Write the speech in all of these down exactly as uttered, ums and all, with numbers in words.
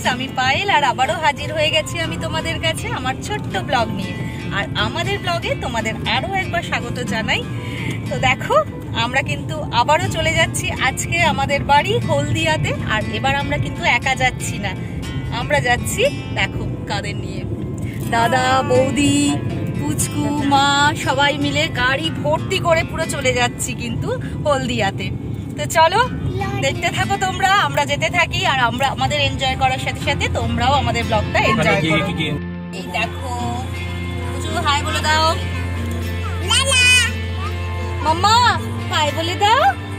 আমি পায়েল আর আবারও হাজির হয়ে গেছি আমি তোমাদের কাছে আমার ছোট্ট ব্লগ নিয়ে। আর আমাদের ব্লগে তোমাদের আরো একবার স্বাগত জানাই। তো দেখো আমরা কিন্তু আবারও চলে যাচ্ছি আজকে আমাদের বাড়ি হলদিয়াতে। আর এবার আমরা কিন্তু একা যাচ্ছি না, আমরা যাচ্ছি দেখো কাদের নিয়ে, দাদা বৌদি পুচকু মা সবাই মিলে গাড়ি ভর্তি করে পুরো চলে যাচ্ছি কিন্তু হলদিয়াতে। তো চলো দেখতে থাকো তোমরা, আমরা যেতে থাকি আর আমরা আমাদের এনজয় করার সাথে সাথে তোমরাও আমাদের ব্লগটা এনজয় করো। এই দেখো পুচু হাই বলে দাও, মাম্মা হাই বলে দাও।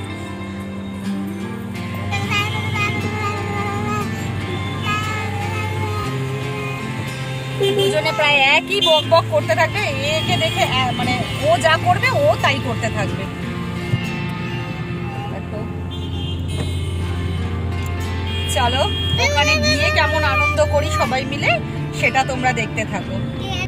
দুজনে প্রায় একই বক বক করতে থাকবে, একে দেখে মানে ও যা করবে ও তাই করতে থাকবে। চলো ওখানে গিয়ে কেমন আনন্দ করি সবাই মিলে সেটা তোমরা দেখতে থাকো।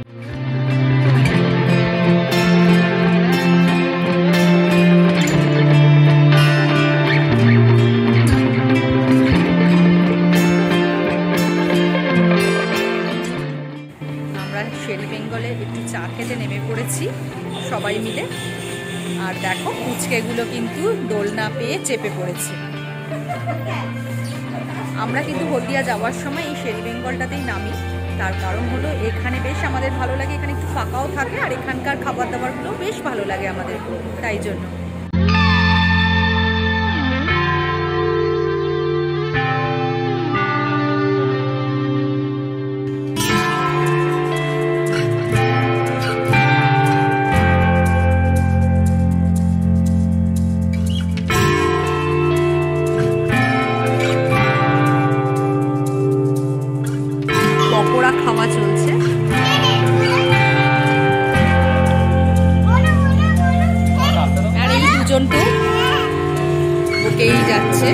আমরা শেরি বেঙ্গলে একটু চা খেতে নেমে পড়েছি সবাই মিলে। আর দেখো পুচকেগুলো কিন্তু দোলনা পেয়ে চেপে পড়েছে। আমরা কিন্তু হলদিয়া যাওয়ার সময় এই শেরি বেঙ্গলটাতেই নামি, তার কারণ হলো এখানে বেশ আমাদের ভালো লাগে, এখানে একটু ফাঁকাও থাকে আর এখানকার খাবার দাবারগুলো বেশ ভালো লাগে আমাদের, তাই জন্য। খাওয়া চলছে, আর এই দুজন তো ওকেই যাচ্ছে।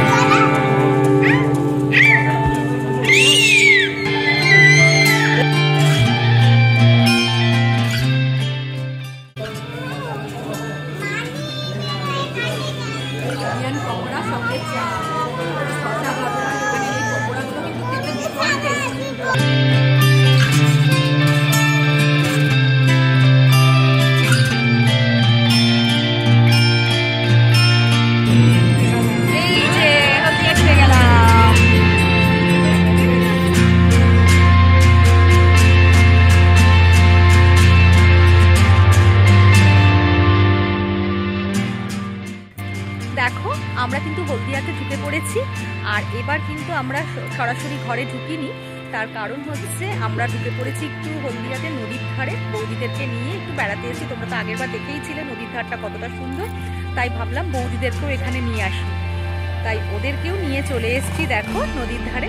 দেখো আমরা কিন্তু হলদিয়াতে ঢুকে পড়েছি আর এবার কিন্তু আমরা সরাসরি ঘরে ঢুকিনি, তার কারণ হচ্ছে আমরা ঢুকে পড়েছি একটু হলদিয়াতে নদীর ধারে, বৌদিদেরকে নিয়ে একটু বেড়াতে এসেছি। তোমরা তো আগের বার দেখেইছিলে নদীর ধারটা কতটা সুন্দর, তাই ভাবলাম বৌদিদেরকেও এখানে নিয়ে আসি, তাই ওদেরকেও নিয়ে চলে এসেছি দেখো নদীর ধারে।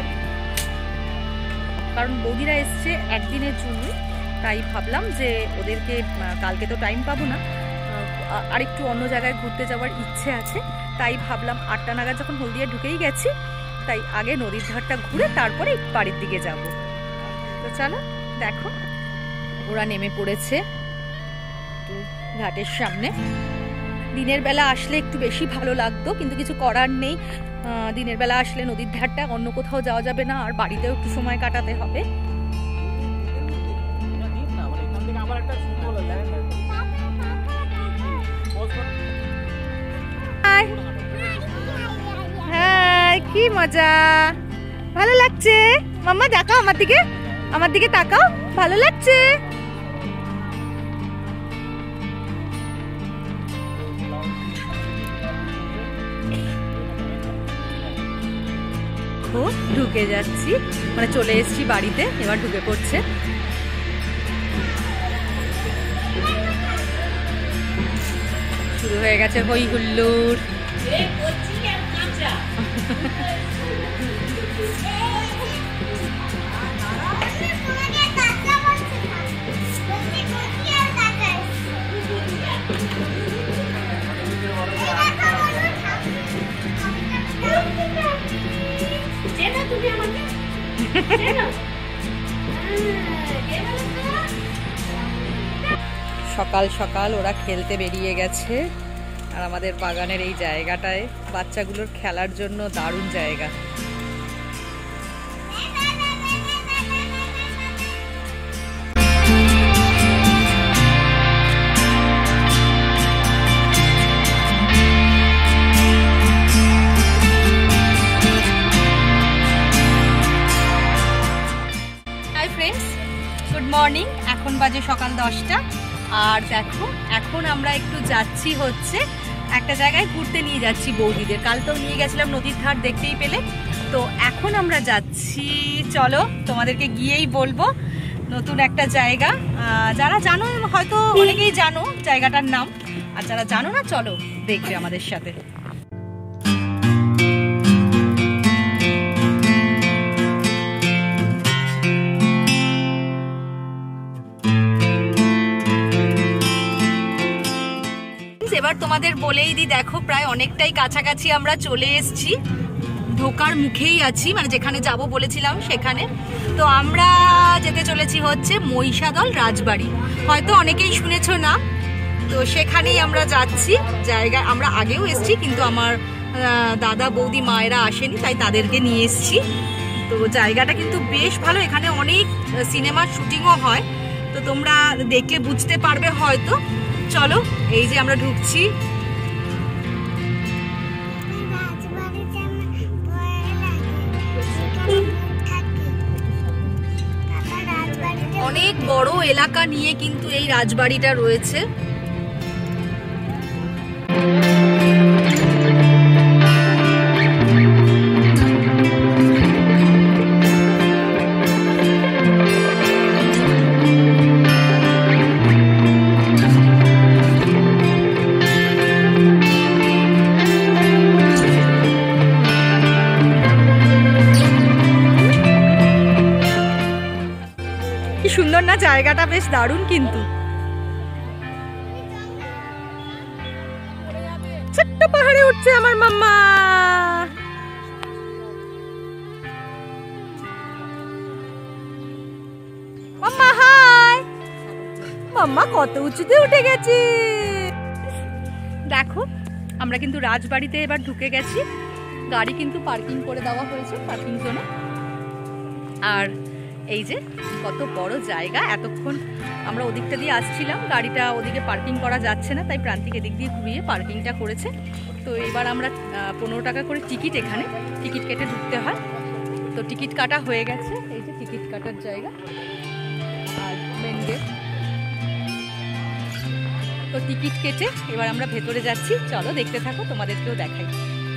কারণ বৌদিরা এসছে একদিনের জন্য, তাই ভাবলাম যে ওদেরকে কালকে তো টাইম পাবো না, আর একটু অন্য জায়গায় ঘুরতে যাওয়ার ইচ্ছে আছে, তাই ভাবলাম আটটা নাগাদ যখন হলদিয়া ঢুকেই গেছি তাই আগে নদীর ধারটা ঘুরে তারপরে বাড়ির দিকে যাব। তো চলো দেখো ওরা নেমে পড়েছে একটু ঘাটের সামনে। দিনের বেলা আসলে একটু বেশি ভালো লাগতো, কিন্তু কিছু করার নেই, দিনের বেলা আসলে নদীর ধারটা অন্য কোথাও যাওয়া যাবে না আর বাড়িতেও একটু সময় কাটাতে হবে। হ্যাঁ কি মজা, ভালো লাগছে মাম্মা, দেখাও আমার দিকে, আমার দিকে তাকাও, ভালো লাগছে। ঢুকে যাচ্ছি মানে চলে এসেছি বাড়িতে, এবার ঢুকে পড়ছে। শুরু হয়ে গেছে হই হুল্লোড়। সকাল সকাল ওরা খেলতে বেরিয়ে গেছে আর আমাদের বাগানের এই জায়গাটায় বাচ্চাগুলোর খেলার জন্য দারুণ জায়গা। Hi friends, good morning. এখন বাজে সকাল দশটা। আর দেখো এখন আমরা একটু যাচ্ছি হচ্ছে একটা জায়গায় ঘুরতে নিয়ে যাচ্ছি বৌদিদের। কাল তো নিয়ে গেছিলাম নদীর ধার, দেখতেই পেলে। তো এখন আমরা যাচ্ছি, চলো তোমাদেরকে গিয়েই বলবো। নতুন একটা জায়গা, যারা জানো হয়তো অনেকেই জানো জায়গাটার নাম, আর যারা জানো না চলো দেখবে আমাদের সাথে। এবার তোমাদের বলেই দিই, দেখো প্রায় অনেকটাই কাছাকাছি আমরা চলে এসেছি, ঢোকার মুখেই আছি, মানে যেখানে যাব বলেছিলাম সেখানে। তো আমরা যেতে চলেছি হচ্ছে মহিষাদল রাজবাড়ি, হয়তো অনেকেই শুনেছো না। তো সেখানেই আমরা যাচ্ছি। জায়গা আমরা আগেও এসেছি, কিন্তু আমার দাদা বৌদি মায়েরা আসেনি, তাই তাদেরকে নিয়ে এসেছি। তো জায়গাটা কিন্তু বেশ ভালো, এখানে অনেক সিনেমার শুটিংও হয়, তো তোমরা দেখলে বুঝতে পারবে হয়তো। চলো, এই যে আমরা ঢুকছি। অনেক বড় এলাকা নিয়ে কিন্তু এই রাজবাড়িটা রয়েছে। সুন্দর না জায়গাটা, বেশ দারুণ। কিন্তু ছোট্ট পাহাড়ে উঠছে আমার মাম্মা। মাম্মা হাই। মাম্মা কত উঁচুতে উঠে গেছি। দেখো আমরা কিন্তু রাজবাড়িতে এবার ঢুকে গেছি। গাড়ি কিন্তু পার্কিং করে দেওয়া হয়েছে পার্কিং জোনে। আর এই যে কত বড় জায়গা। এতক্ষণ আমরা ওদিকটা দিয়ে আসছিলাম, গাড়িটা ওদিকে পার্কিং করা যাচ্ছে না, তাই প্রান্তিক এদিক দিয়ে ঘুরিয়ে পার্কিংটা করেছে। তো এবার আমরা পনেরো টাকা করে টিকিট, এখানে টিকিট কেটে ঢুকতে হয়। তো টিকিট কাটা হয়ে গেছে, এই যে টিকিট কাটার জায়গা আর মেন গেট। তো টিকিট কেটে এবার আমরা ভেতরে যাচ্ছি, চলো দেখতে থাকো, তোমাদেরকেও দেখাই।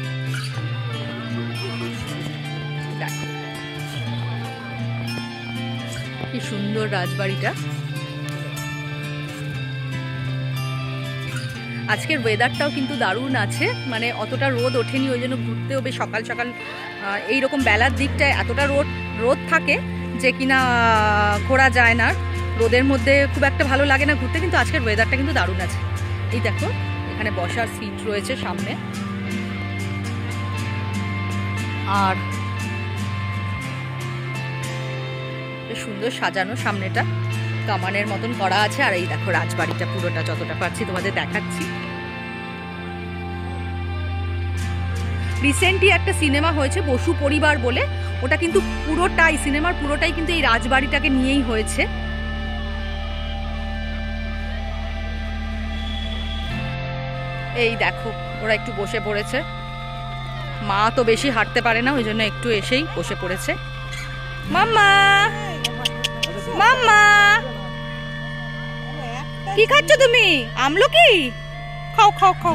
দেখো কি সুন্দর রাজবাড়িটা। আজকের ওয়েদারটাও কিন্তু দারুণ আছে, মানে অতটা রোদ ওঠেনি, ওই জন্য ঘুরতেও বেশ সকাল সকাল এইরকম বেলার দিকটায় এতটা রোদ রোদ থাকে যে কিনা ঘোরা যায় না। রোদের মধ্যে খুব একটা ভালো লাগে না ঘুরতে, কিন্তু আজকের ওয়েদারটা কিন্তু দারুণ আছে। এই দেখো এখানে বসার সিট রয়েছে সামনে, আর সুন্দর সাজানো, সামনেটা কামানের মতন করা আছে। আর এই দেখো রাজবাড়িটা পুরোটা যতটা পারছি তোমাদের দেখাচ্ছি। রিসেন্টলি একটা সিনেমা হয়েছে বসু পরিবার বলে, ওটা কিন্তু পুরোটাই সিনেমার পুরোটাই কিন্তু এই রাজবাড়িটাকে নিয়েই হয়েছে। এই দেখো ওরা একটু বসে পড়েছে, মা তো বেশি হাঁটতে পারে না, ওই জন্য একটু এসেই বসে পড়েছে। মাম্মা মাম্মা কি খাচ্ছ তুমি? আমলকি খাও খাও খাও।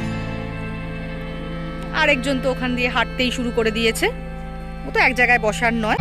আরেকজন তো ওখান দিয়ে হাঁটতেই শুরু করে দিয়েছে, ও তো এক জায়গায় বসার নয়।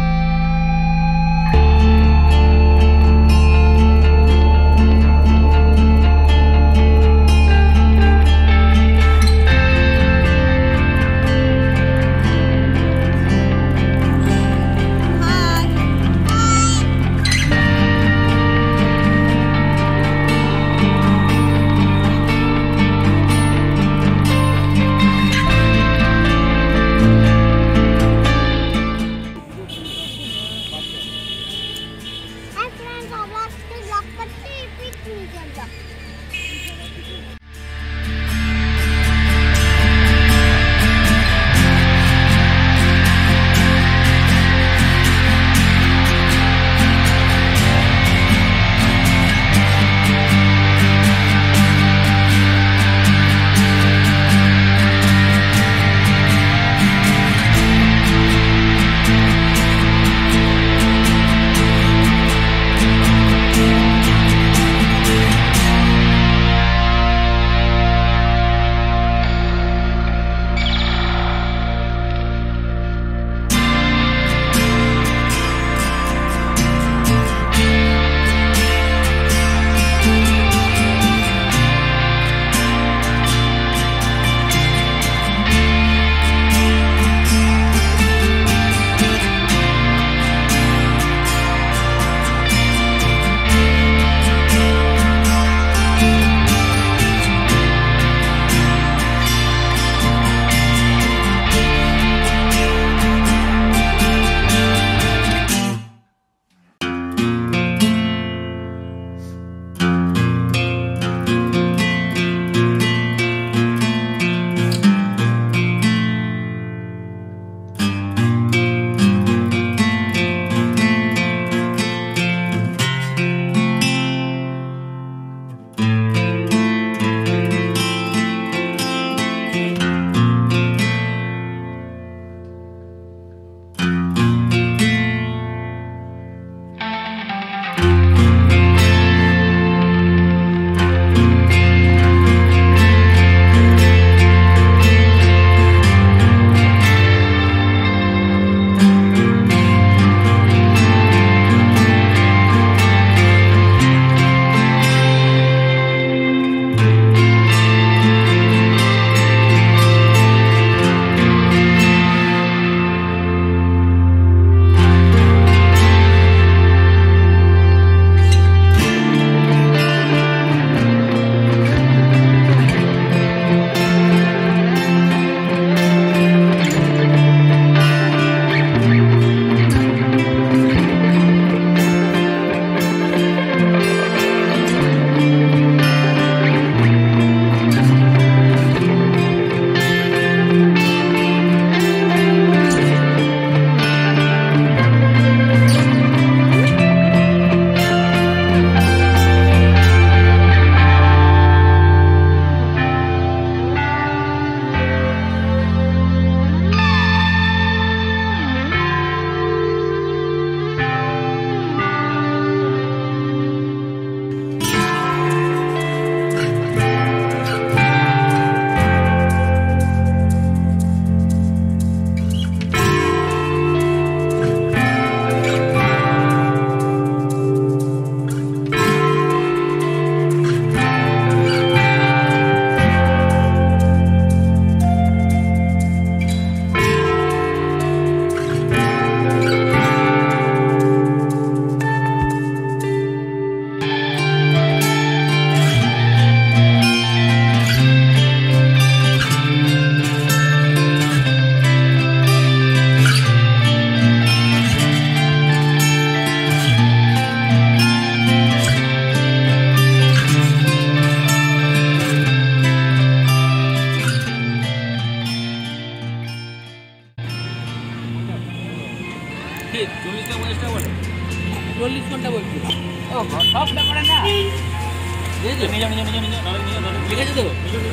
সব ব্যাপারে না বুঝেছো নিয়ে যাও নিয়ে যাও নিয়ে যাও নিয়ে যাও ঠিক আছে তো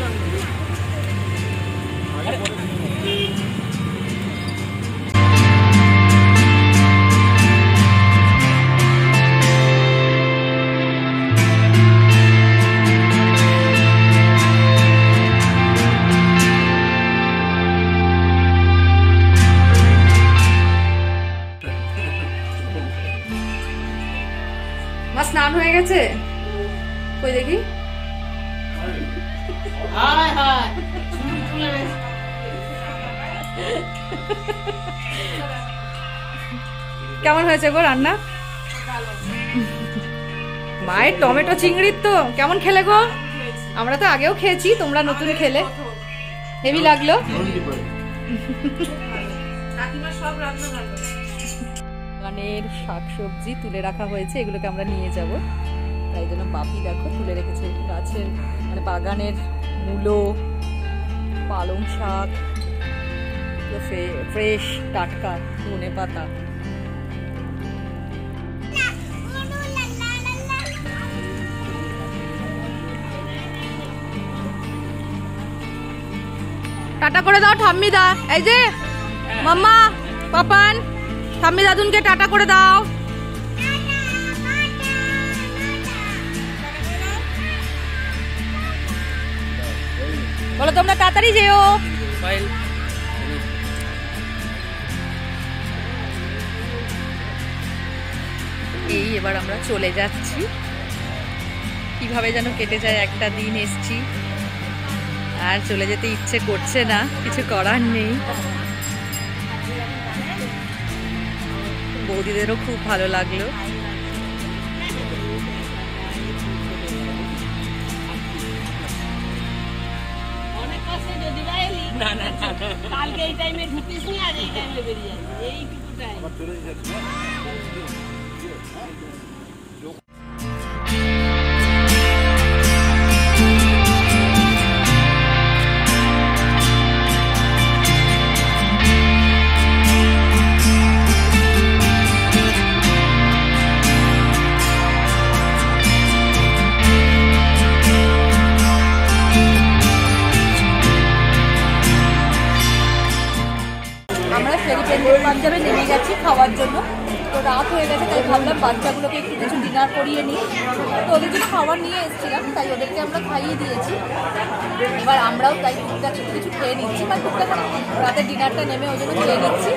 স্নান হয়ে গেছে কই দেখি কেমন হয়েছে গো রান্না মায়ের টমেটো চিংড়ির তো কেমন খেলে গো আমরা তো আগেও খেয়েছি তোমরা নতুন খেলে হেভি লাগলো বাগানের শাকসবজি তুলে রাখা হয়েছে এগুলোকে আমরা নিয়ে যাব তাই জন্য বাপি দেখো তুলে রেখেছে গাছের মানে বাগানের মূলো পালং শাক ফ্রেশ টাটকা ধনে পাতা টাটা করে দাও ঠাম্মি দা এই যে মাম্মা পাপান ঠাম্মি দাদুনকে টাটা করে দাও বলো তোমরা তাড়াতাড়ি যেও এই এবার আমরা চলে যাচ্ছি কিভাবে যেন কেটে যায় একটা দিন এসছি আর চলে যেতে ইচ্ছে করছে না কিছু করার নেই বৌদিদেরও খুব ভালো লাগলো কালকে এই টাইমে ঢুকিস নি আর এই টাইমে বেরিয়ে যাবি এইটুকু টাইম আবার চলে যাচ্ছে পাঞ্জাবে নেমে গেছি খাওয়ার জন্য তো রাত হয়ে গেছে তাই ভাবলাম বাচ্চাগুলোকে একটু কিছু ডিনার করিয়ে নিই তো ওদের জন্য খাবার নিয়ে এসেছিলাম তাই ওদেরকে আমরা খাইয়ে দিয়েছি এবার আমরাও তাই টুকটাক একটু কিছু খেয়ে নিচ্ছি বা টুকটাক রাতের ডিনারটা নেমে ওই জন্য খেয়ে নিচ্ছি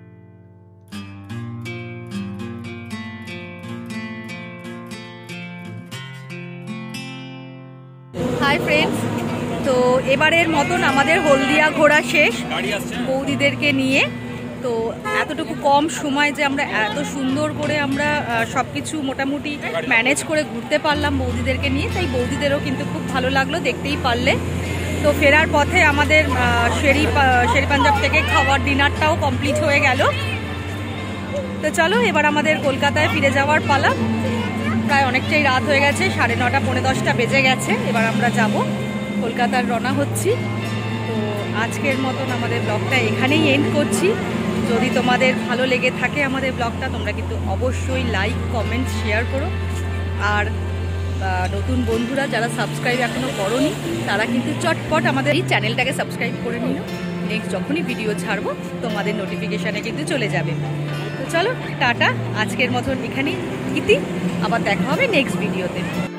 হাই ফ্রেন্ডস তো এবারের মতন আমাদের হলদিয়া ঘোরা শেষ বৌদিদেরকে নিয়ে তো এতটুকু কম সময় যে আমরা এত সুন্দর করে আমরা সব কিছু মোটামুটি ম্যানেজ করে ঘুরতে পারলাম বৌদিদেরকে নিয়ে তাই বৌদিদেরও কিন্তু খুব ভালো লাগলো দেখতেই পারলে তো ফেরার পথে আমাদের শেরি শেরি পাঞ্জাব থেকে খাওয়ার ডিনারটাও কমপ্লিট হয়ে গেল তো চলো এবার আমাদের কলকাতায় ফিরে যাওয়ার পালা প্রায় অনেকটাই রাত হয়ে গেছে সাড়ে নটা পৌনে দশটা বেজে গেছে এবার আমরা যাব কলকাতার রওনা হচ্ছি তো আজকের মতন আমাদের ব্লগটা এখানেই এন্ড করছি যদি তোমাদের ভালো লেগে থাকে আমাদের ব্লগটা তোমরা কিন্তু অবশ্যই লাইক কমেন্ট শেয়ার করো আর নতুন বন্ধুরা যারা সাবস্ক্রাইব এখনও করোনি তারা কিন্তু চটপট আমাদের এই চ্যানেলটাকে সাবস্ক্রাইব করে নিও নেক্সট যখনই ভিডিও ছাড়বো তোমাদের নোটিফিকেশানে কিন্তু চলে যাবে তো চলো টাটা আজকের মতন এখানেই ইতি আবার দেখা হবে নেক্সট ভিডিওতে